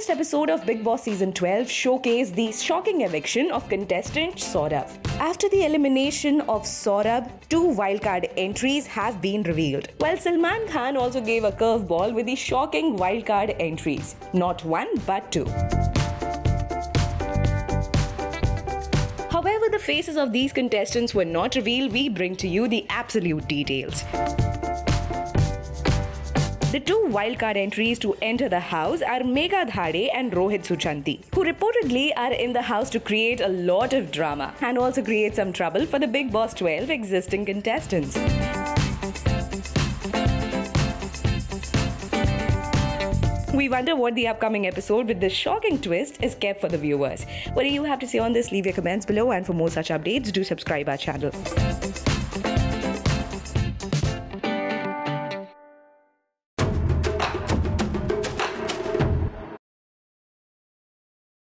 latest episode of Bigg Boss Season 12 showcased the shocking eviction of contestant Saurabh. After the elimination of Saurabh, 2 wildcard entries have been revealed. While Salman Khan also gave a curveball with the shocking wildcard entries. Not 1 but 2. However, the faces of these contestants were not revealed. We bring to you the absolute details. The 2 wildcard entries to enter the house are Megha Dhade and Rohit Suchanti, who reportedly are in the house to create a lot of drama and also create some trouble for the Bigg Boss 12 existing contestants. We wonder what the upcoming episode with this shocking twist is kept for the viewers. What do you have to say on this? Leave your comments below, and for more such updates, do subscribe our channel.